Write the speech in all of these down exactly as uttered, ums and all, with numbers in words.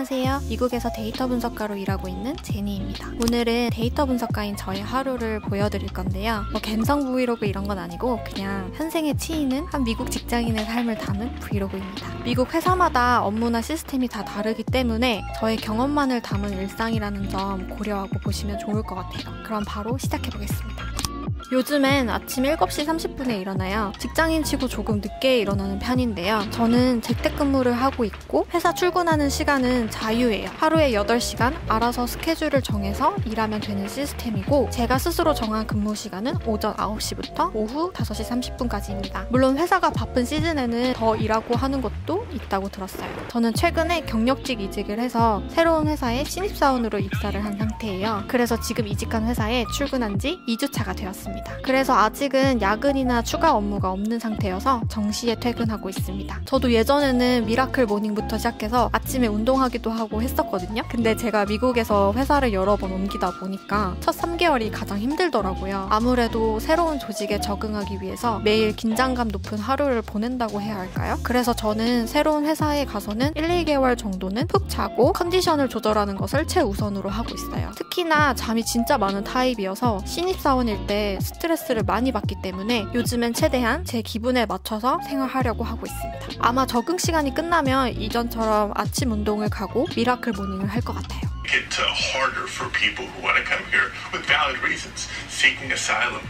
안녕하세요. 미국에서 데이터 분석가로 일하고 있는 제니입니다. 오늘은 데이터 분석가인 저의 하루를 보여드릴 건데요. 뭐 갬성 브이로그 이런 건 아니고 그냥 현생에 치이는 한 미국 직장인의 삶을 담은 브이로그입니다. 미국 회사마다 업무나 시스템이 다 다르기 때문에 저의 경험만을 담은 일상이라는 점 고려하고 보시면 좋을 것 같아요. 그럼 바로 시작해보겠습니다. 요즘엔 아침 일곱 시 삼십 분에 일어나요. 직장인치고 조금 늦게 일어나는 편인데요. 저는 재택근무를 하고 있고 회사 출근하는 시간은 자유예요. 하루에 여덟 시간 알아서 스케줄을 정해서 일하면 되는 시스템이고 제가 스스로 정한 근무 시간은 오전 아홉 시부터 오후 다섯 시 삼십 분까지입니다. 물론 회사가 바쁜 시즌에는 더 일하고 하는 것도 있다고 들었어요. 저는 최근에 경력직 이직을 해서 새로운 회사에 신입사원으로 입사를 한 상태예요. 그래서 지금 이직한 회사에 출근한 지 이 주 차가 되었습니다. 그래서 아직은 야근이나 추가 업무가 없는 상태여서 정시에 퇴근하고 있습니다. 저도 예전에는 미라클 모닝부터 시작해서 아침에 운동하기도 하고 했었거든요. 근데 제가 미국에서 회사를 여러 번 옮기다 보니까 첫 삼 개월이 가장 힘들더라고요. 아무래도 새로운 조직에 적응하기 위해서 매일 긴장감 높은 하루를 보낸다고 해야 할까요? 그래서 저는 새로운 회사에 가서는 일, 이 개월 정도는 푹 자고 컨디션을 조절하는 것을 최우선으로 하고 있어요. 특히나 잠이 진짜 많은 타입이어서 신입사원일 때 스트레스를 많이 받기 때문에 요즘엔 최대한 제 기분에 맞춰서 생활하려고 하고 있습니다. 아마 적응 시간이 끝나면 이전처럼 아침 운동을 가고 미라클 모닝을 할 것 같아요. It's harder for people who want to come here with valid reasons, seeking asylum.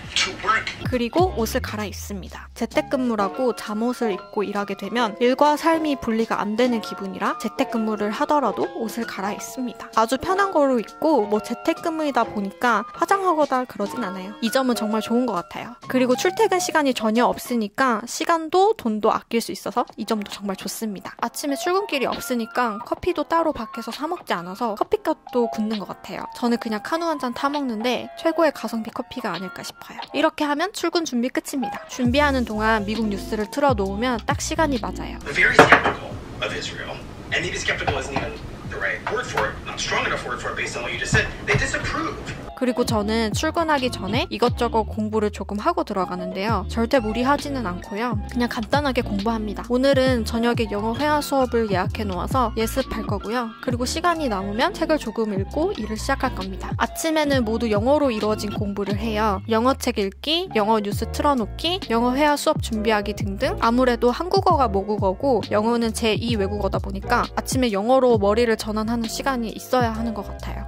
그리고 옷을 갈아입습니다. 재택근무라고 잠옷을 입고 일하게 되면 일과 삶이 분리가 안 되는 기분이라 재택근무를 하더라도 옷을 갈아입습니다. 아주 편한 거로 입고 뭐 재택근무이다 보니까 화장하거나 그러진 않아요. 이 점은 정말 좋은 것 같아요. 그리고 출퇴근 시간이 전혀 없으니까 시간도 돈도 아낄 수 있어서 이 점도 정말 좋습니다. 아침에 출근길이 없으니까 커피도 따로 밖에서 사 먹지 않아서 커피값도 굳는 것 같아요. 저는 그냥 카누 한 잔 타 먹는데 최고의 가성비 커피가 아닐까 싶어요. 이렇게 하면 출근 준비 끝입니다. 준비하는 동안 미국 뉴스를 틀어놓으면 딱 시간이 맞아요. Very skeptical of Israel, and maybe skeptical isn't even the right word for it, not strong enough word for it based on what you just said. They disapprove. 그리고 저는 출근하기 전에 이것저것 공부를 조금 하고 들어가는데요. 절대 무리하지는 않고요. 그냥 간단하게 공부합니다. 오늘은 저녁에 영어 회화 수업을 예약해 놓아서 예습할 거고요. 그리고 시간이 남으면 책을 조금 읽고 일을 시작할 겁니다. 아침에는 모두 영어로 이루어진 공부를 해요. 영어 책 읽기, 영어 뉴스 틀어놓기, 영어 회화 수업 준비하기 등등. 아무래도 한국어가 모국어고 영어는 제이 외국어다 보니까 아침에 영어로 머리를 전환하는 시간이 있어야 하는 것 같아요.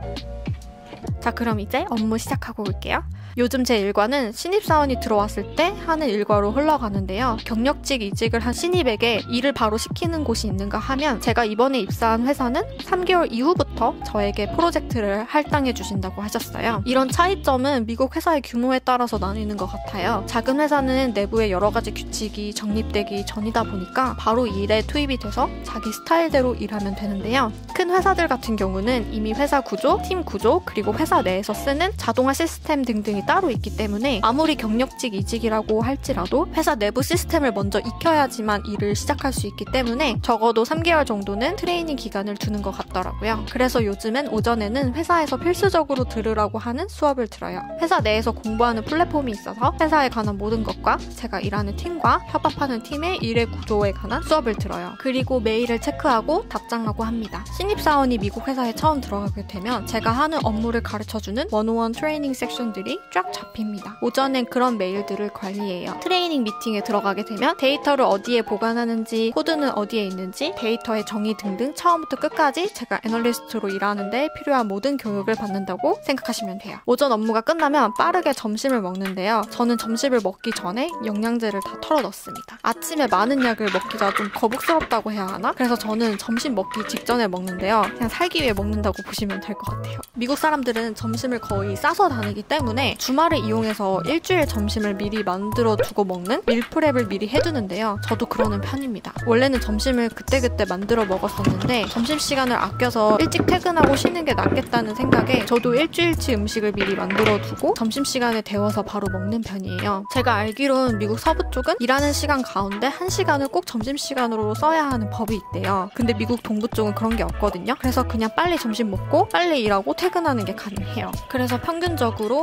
자, 그럼 이제 업무 시작하고 올게요. 요즘 제 일과는 신입사원이 들어왔을 때 하는 일과로 흘러가는데요. 경력직 이직을 한 신입에게 일을 바로 시키는 곳이 있는가 하면 제가 이번에 입사한 회사는 삼 개월 이후부터 저에게 프로젝트를 할당해 주신다고 하셨어요. 이런 차이점은 미국 회사의 규모에 따라서 나뉘는 것 같아요. 작은 회사는 내부에 여러 가지 규칙이 정립되기 전이다 보니까 바로 일에 투입이 돼서 자기 스타일대로 일하면 되는데요. 큰 회사들 같은 경우는 이미 회사 구조, 팀 구조, 그리고 회사 내에서 쓰는 자동화 시스템 등등이 따로 있기 때문에 아무리 경력직 이직이라고 할지라도 회사 내부 시스템을 먼저 익혀야지만 일을 시작할 수 있기 때문에 적어도 삼 개월 정도는 트레이닝 기간을 두는 것 같더라고요. 그래서 요즘엔 오전에는 회사에서 필수적으로 들으라고 하는 수업을 들어요. 회사 내에서 공부하는 플랫폼이 있어서 회사에 관한 모든 것과 제가 일하는 팀과 협업하는 팀의 일의 구조에 관한 수업을 들어요. 그리고 메일을 체크하고 답장하고 합니다. 신입사원이 미국 회사에 처음 들어가게 되면 제가 하는 업무를 가르쳐주는 원오원 트레이닝 섹션들이 쫙 잡힙니다. 오전엔 그런 메일들을 관리해요. 트레이닝 미팅에 들어가게 되면 데이터를 어디에 보관하는지, 코드는 어디에 있는지, 데이터의 정의 등등 처음부터 끝까지 제가 애널리스트로 일하는데 필요한 모든 교육을 받는다고 생각하시면 돼요. 오전 업무가 끝나면 빠르게 점심을 먹는데요. 저는 점심을 먹기 전에 영양제를 다 털어 넣습니다. 아침에 많은 약을 먹기가 좀 거북스럽다고 해야 하나? 그래서 저는 점심 먹기 직전에 먹는데요. 그냥 살기 위해 먹는다고 보시면 될 것 같아요. 미국 사람들은 점심을 거의 싸서 다니기 때문에 주말을 이용해서 일주일 점심을 미리 만들어 두고 먹는 밀프렙을 미리 해두는데요. 저도 그러는 편입니다. 원래는 점심을 그때그때 만들어 먹었었는데 점심시간을 아껴서 일찍 퇴근하고 쉬는 게 낫겠다는 생각에 저도 일주일치 음식을 미리 만들어 두고 점심시간에 데워서 바로 먹는 편이에요. 제가 알기론 미국 서부 쪽은 일하는 시간 가운데 한 시간을 꼭 점심시간으로 써야 하는 법이 있대요. 근데 미국 동부 쪽은 그런 게 없거든요. 그래서 그냥 빨리 점심 먹고 빨리 일하고 퇴근하는 게 가능해요. 그래서 평균적으로 점심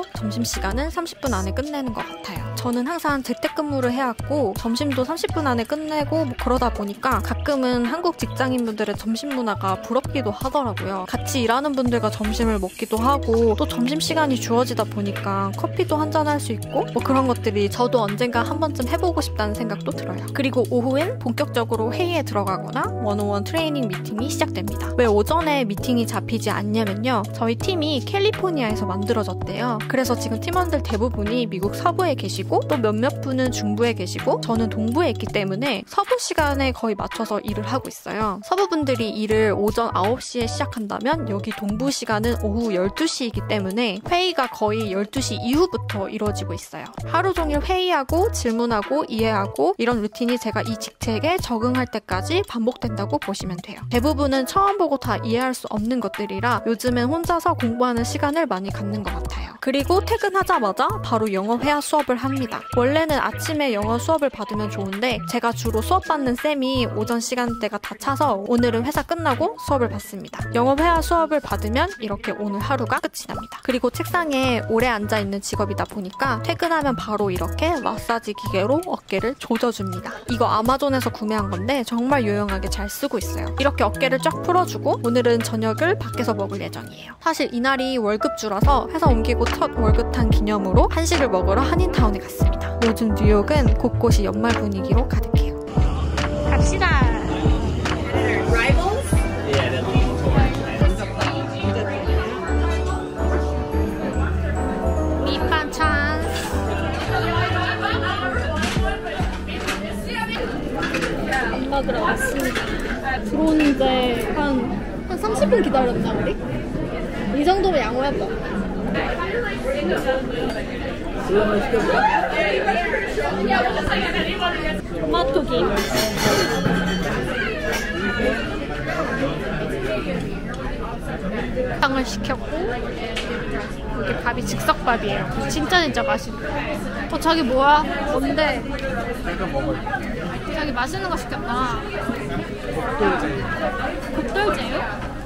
점심시간은 삼십 분 안에 끝내는 것 같아요. 저는 항상 재택근무를 해왔고 점심도 삼십 분 안에 끝내고 뭐 그러다 보니까 가끔은 한국 직장인분들의 점심 문화가 부럽기도 하더라고요. 같이 일하는 분들과 점심을 먹기도 하고 또 점심시간이 주어지다 보니까 커피도 한잔 할 수 있고 뭐 그런 것들이 저도 언젠가 한 번쯤 해보고 싶다는 생각도 들어요. 그리고 오후엔 본격적으로 회의에 들어가거나 원오원 트레이닝 미팅이 시작됩니다. 왜 오전에 미팅이 잡히지 않냐면요. 저희 팀이 캘리포니아에서 만들어졌대요. 그래서 지금 팀원들 대부분이 미국 서부에 계시고 또 몇몇 분은 중부에 계시고 저는 동부에 있기 때문에 서부 시간에 거의 맞춰서 일을 하고 있어요. 서부 분들이 일을 오전 아홉 시에 시작한다면 여기 동부 시간은 오후 열두 시이기 때문에 회의가 거의 열두 시 이후부터 이루어지고 있어요. 하루 종일 회의하고 질문하고 이해하고 이런 루틴이 제가 이 직책에 적응할 때까지 반복된다고 보시면 돼요. 대부분은 처음 보고 다 이해할 수 없는 것들이라 요즘엔 혼자서 공부하는 시간을 많이 갖는 것 같아요. 그리고 퇴근하자마자 바로 영어 회화 수업을 합니다. 원래는 아침에 영어 수업을 받으면 좋은데 제가 주로 수업 받는 쌤이 오전 시간대가 다 차서 오늘은 회사 끝나고 수업을 받습니다. 영어 회화 수업을 받으면 이렇게 오늘 하루가 끝이 납니다. 그리고 책상에 오래 앉아있는 직업이다 보니까 퇴근하면 바로 이렇게 마사지 기계로 어깨를 조져줍니다. 이거 아마존에서 구매한 건데 정말 유용하게 잘 쓰고 있어요. 이렇게 어깨를 쫙 풀어주고 오늘은 저녁을 밖에서 먹을 예정이에요. 사실 이날이 월급주라서 회사 옮기고 첫 월급탄 기념으로 한식을 먹으러 한인타운에 갔습니다. 요즘 뉴욕은 곳곳이 연말 분위기로 가득해요. 갑시다. 밑반찬. 밥 먹으러 왔습니다. 들어오는데 한, 한 삼십 분 기다렸나 우리? 이 정도면 양호했다. 토마토 김. 빵을 시켰고 이게 밥이 즉석밥이에요. 진짜 진짜 맛있네. 어 자기 뭐야? 뭔데? 자기 맛있는 거 시켰다. 곱돌 제육?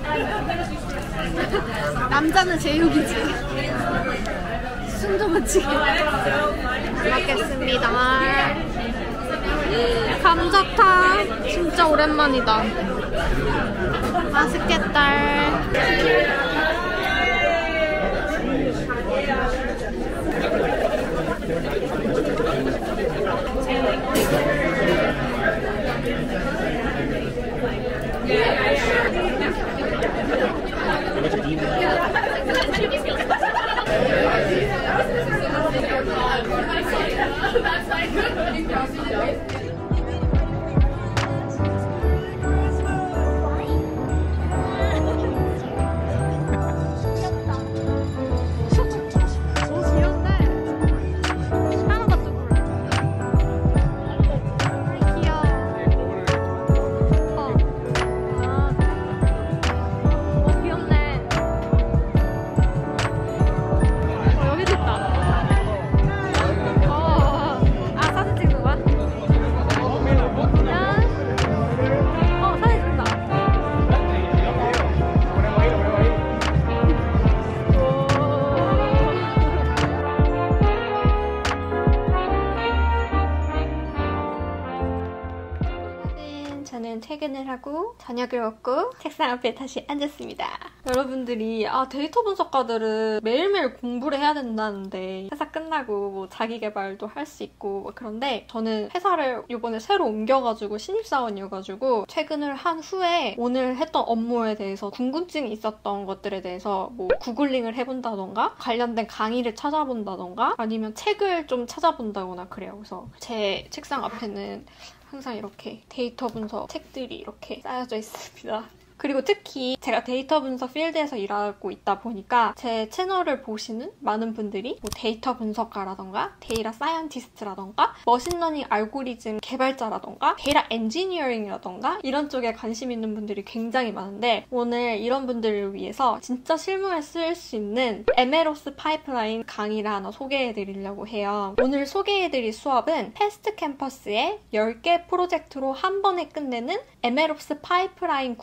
남자는 제육이지. 순두부찌개 먹겠습니다. 감자탕 진짜 오랜만이다. 맛있겠다. 퇴근을 하고 저녁을 먹고 책상 앞에 다시 앉았습니다. 여러분들이 아 데이터 분석가들은 매일매일 공부를 해야 된다는데 회사 끝나고 뭐 자기개발도 할 수 있고 뭐 그런데 저는 회사를 이번에 새로 옮겨가지고 신입사원이어가지고 퇴근을 한 후에 오늘 했던 업무에 대해서 궁금증이 있었던 것들에 대해서 뭐 구글링을 해본다던가 관련된 강의를 찾아본다던가 아니면 책을 좀 찾아본다거나 그래요. 그래서 제 책상 앞에는 항상 이렇게 데이터 분석 책들이 이렇게 쌓여져 있습니다. 그리고 특히 제가 데이터 분석 필드에서 일하고 있다 보니까 제 채널을 보시는 많은 분들이 뭐 데이터 분석가라던가 데이터 사이언티스트라던가 머신러닝 알고리즘 개발자라던가 데이터 엔지니어링이라던가 이런 쪽에 관심 있는 분들이 굉장히 많은데 오늘 이런 분들을 위해서 진짜 실무에 쓸 수 있는 엠엘오스 파이프라인 강의를 하나 소개해드리려고 해요. 오늘 소개해드릴 수업은 패스트 캠퍼스의 열 개 프로젝트로 한 번에 끝내는 엠엘오스 파이프라인 구현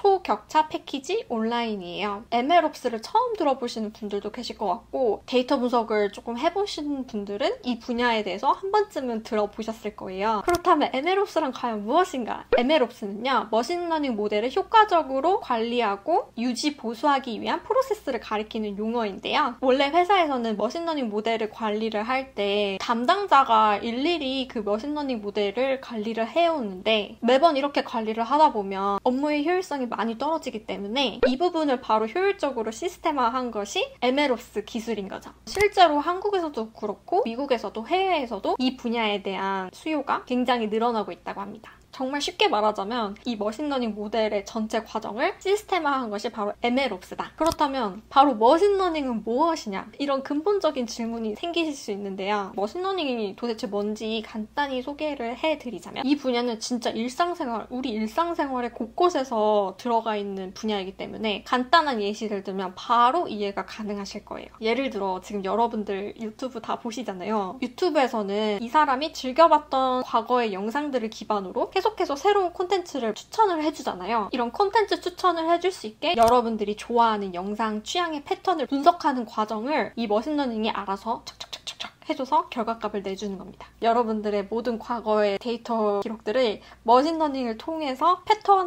초격차 패키지 온라인이에요. 엠엘옵스를 처음 들어보시는 분들도 계실 것 같고 데이터 분석을 조금 해보신 분들은 이 분야에 대해서 한 번쯤은 들어보셨을 거예요. 그렇다면 엠엘옵스란 과연 무엇인가? 엠엘옵스는요, 머신러닝 모델을 효과적으로 관리하고 유지, 보수하기 위한 프로세스를 가리키는 용어인데요. 원래 회사에서는 머신러닝 모델을 관리를 할 때 담당자가 일일이 그 머신러닝 모델을 관리를 해오는데 매번 이렇게 관리를 하다 보면 업무의 효율성이 많이 떨어지기 때문에 이 부분을 바로 효율적으로 시스템화한 것이 엠엘옵스 기술인 거죠. 실제로 한국에서도 그렇고 미국에서도 해외에서도 이 분야에 대한 수요가 굉장히 늘어나고 있다고 합니다. 정말 쉽게 말하자면 이 머신러닝 모델의 전체 과정을 시스템화한 것이 바로 엠엘옵스다. 그렇다면 바로 머신러닝은 무엇이냐? 이런 근본적인 질문이 생기실 수 있는데요. 머신러닝이 도대체 뭔지 간단히 소개를 해드리자면 이 분야는 진짜 일상생활, 우리 일상생활의 곳곳에서 들어가 있는 분야이기 때문에 간단한 예시를 들면 바로 이해가 가능하실 거예요. 예를 들어 지금 여러분들 유튜브 다 보시잖아요. 유튜브에서는 이 사람이 즐겨봤던 과거의 영상들을 기반으로 계속해서 새로운 콘텐츠를 추천을 해주잖아요. 이런 콘텐츠 추천을 해줄 수 있게 여러분들이 좋아하는 영상 취향의 패턴을 분석하는 과정을 이 머신러닝이 알아서 척척척척 해줘서 결과값을 내주는 겁니다. 여러분들의 모든 과거의 데이터 기록들을 머신러닝을 통해서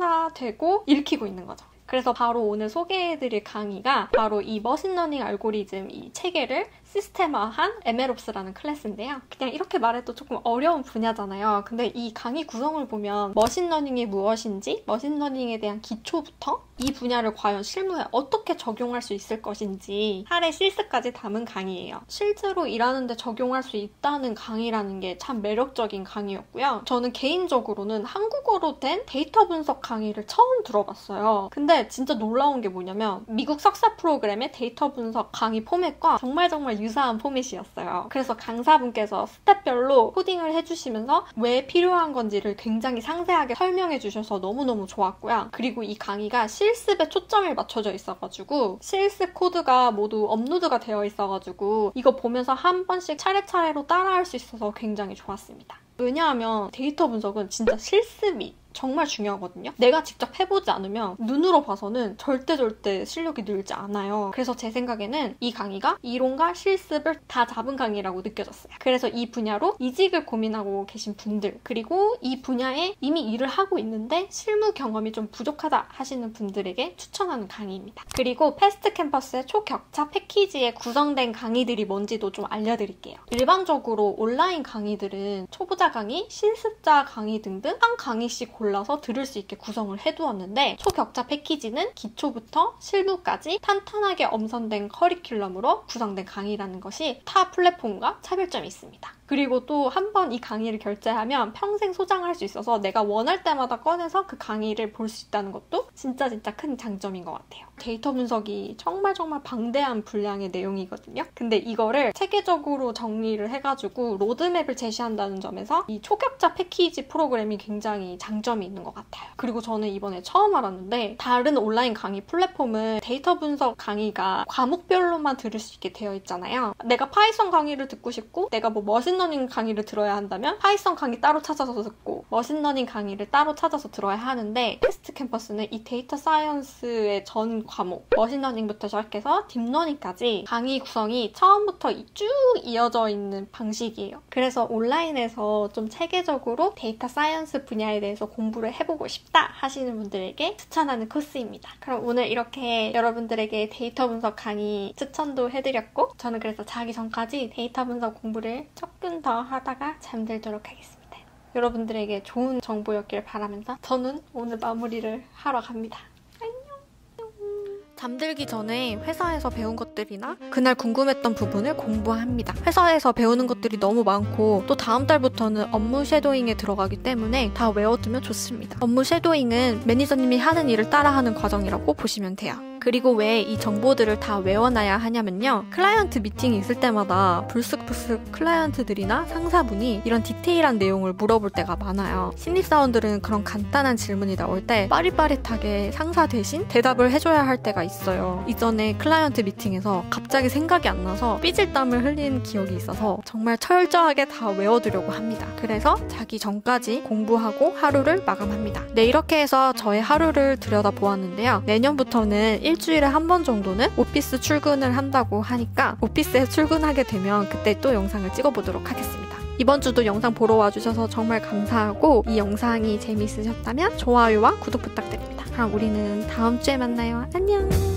패턴화되고 읽히고 있는 거죠. 그래서 바로 오늘 소개해드릴 강의가 바로 이 머신러닝 알고리즘 이 체계를 시스템화한 엠엘옵스라는 클래스인데요. 그냥 이렇게 말해도 조금 어려운 분야잖아요. 근데 이 강의 구성을 보면 머신러닝이 무엇인지, 머신러닝에 대한 기초부터 이 분야를 과연 실무에 어떻게 적용할 수 있을 것인지 사례 실습까지 담은 강의예요. 실제로 일하는데 적용할 수 있다는 강의라는 게 참 매력적인 강의였고요. 저는 개인적으로는 한국어로 된 데이터 분석 강의를 처음 들어봤어요. 근데 진짜 놀라운 게 뭐냐면 미국 석사 프로그램의 데이터 분석 강의 포맷과 정말 정말 유사한 포맷이었어요. 그래서 강사분께서 스텝별로 코딩을 해주시면서 왜 필요한 건지를 굉장히 상세하게 설명해 주셔서 너무너무 좋았고요. 그리고 이 강의가 실습에 초점을 맞춰져 있어가지고 실습 코드가 모두 업로드가 되어 있어가지고 이거 보면서 한 번씩 차례차례로 따라할 수 있어서 굉장히 좋았습니다. 왜냐하면 데이터 분석은 진짜 실습이 정말 중요하거든요. 내가 직접 해보지 않으면 눈으로 봐서는 절대 절대 실력이 늘지 않아요. 그래서 제 생각에는 이 강의가 이론과 실습을 다 잡은 강의라고 느껴졌어요. 그래서 이 분야로 이직을 고민하고 계신 분들, 그리고 이 분야에 이미 일을 하고 있는데 실무 경험이 좀 부족하다 하시는 분들에게 추천하는 강의입니다. 그리고 패스트 캠퍼스의 초격차 패키지에 구성된 강의들이 뭔지도 좀 알려드릴게요. 일반적으로 온라인 강의들은 초보자 강의, 실습자 강의 등등 한 강의씩 골라서 들을 수 있게 구성을 해두었는데 초격차 패키지는 기초부터 실무까지 탄탄하게 엄선된 커리큘럼으로 구성된 강의라는 것이 타 플랫폼과 차별점이 있습니다. 그리고 또 한 번 이 강의를 결제하면 평생 소장할 수 있어서 내가 원할 때마다 꺼내서 그 강의를 볼 수 있다는 것도 진짜 진짜 큰 장점인 것 같아요. 데이터 분석이 정말 정말 방대한 분량의 내용이거든요. 근데 이거를 체계적으로 정리를 해가지고 로드맵을 제시한다는 점에서 이 초격차 패키지 프로그램이 굉장히 장점이 있는 것 같아요. 그리고 저는 이번에 처음 알았는데 다른 온라인 강의 플랫폼은 데이터 분석 강의가 과목별로만 들을 수 있게 되어 있잖아요. 내가 파이썬 강의를 듣고 싶고 내가 뭐 머신러닝 강의를 들어야 한다면 파이썬 강의 따로 찾아서 듣고 머신러닝 강의를 따로 찾아서 들어야 하는데 패스트 캠퍼스는 이 데이터 사이언스의 전 과목 머신러닝부터 시작해서 딥러닝까지 강의 구성이 처음부터 쭉 이어져 있는 방식이에요. 그래서 온라인에서 좀 체계적으로 데이터 사이언스 분야에 대해서 공부를 해보고 싶다 하시는 분들에게 추천하는 코스입니다. 그럼 오늘 이렇게 여러분들에게 데이터 분석 강의 추천도 해드렸고 저는 그래서 자기 전까지 데이터 분석 공부를 조금 더 하다가 잠들도록 하겠습니다. 여러분들에게 좋은 정보였길 바라면서 저는 오늘 마무리를 하러 갑니다. 잠들기 전에 회사에서 배운 것들이나 그날 궁금했던 부분을 공부합니다. 회사에서 배우는 것들이 너무 많고 또 다음 달부터는 업무 쉐도잉에 들어가기 때문에 다 외워두면 좋습니다. 업무 쉐도잉은 매니저님이 하는 일을 따라하는 과정이라고 보시면 돼요. 그리고 왜 이 정보들을 다 외워놔야 하냐면요. 클라이언트 미팅이 있을 때마다 불쑥불쑥 클라이언트들이나 상사분이 이런 디테일한 내용을 물어볼 때가 많아요. 신입사원들은 그런 간단한 질문이 나올 때 빠릿빠릿하게 상사 대신 대답을 해줘야 할 때가 있어요. 이전에 클라이언트 미팅에서 갑자기 생각이 안 나서 삐질땀을 흘린 기억이 있어서 정말 철저하게 다 외워두려고 합니다. 그래서 자기 전까지 공부하고 하루를 마감합니다. 네, 이렇게 해서 저의 하루를 들여다보았는데요. 내년부터는 일주일에 한 번 정도는 오피스 출근을 한다고 하니까 오피스에 출근하게 되면 그때 또 영상을 찍어보도록 하겠습니다. 이번 주도 영상 보러 와주셔서 정말 감사하고 이 영상이 재미있으셨다면 좋아요와 구독 부탁드립니다. 그럼 우리는 다음 주에 만나요. 안녕!